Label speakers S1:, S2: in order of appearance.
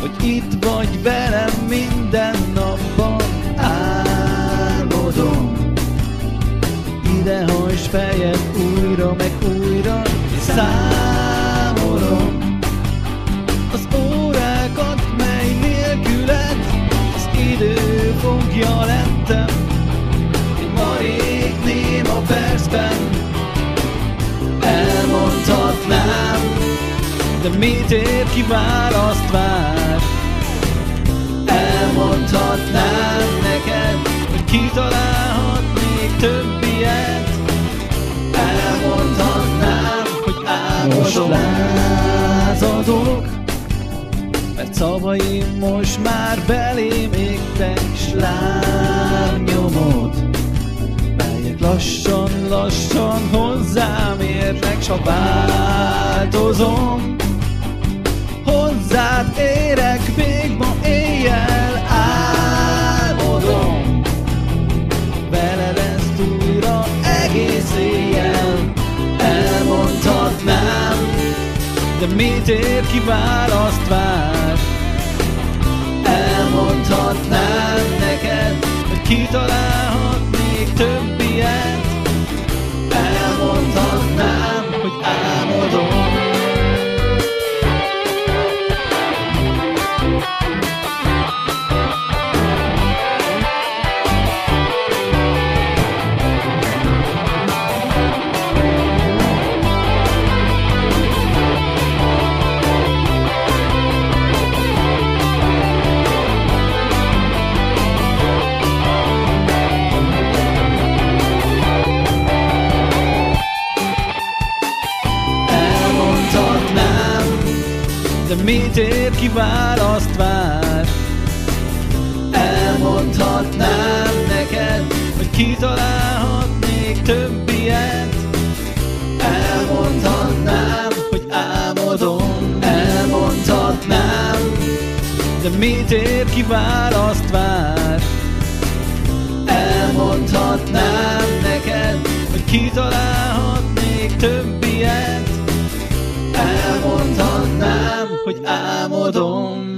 S1: hogy itt vagy velem minden napban. Álmodom, idehajts fejed újra meg újra, és számolom az órákat, mely nélküled az idő fogja lettem. Egy marék néma percben elmondhatnám, de mit ér, ki választ vár? Elmondhatnám neked, hogy kitalálhatnék több ilyet. Elmondhatnám, hogy álmodom. Most lázadok, mert szavaim most már belém égtek, s lábnyomod, melyek lassan hozzám érnek, s ha változom, hozzád érek még ma éjjel. Álmodom, veled ezt újra egész éjjel. Elmondhatnám, de mit ér, ki választ vár? Elmondhatnám neked, hogy kitalálhatnék több ilyet. Elmondhatnám, hogy álmodom. De mit ér, ki választ vár? Elmondhatnám neked, hogy kitalálhatnék több ilyet. Elmondhatnám, hogy álmodom. Elmondhatnám, de mit ér, ki választ vár? Elmondhatnám neked, hogy kitalálhatnék több ilyet. Elmondhatnám, hogy álmodom.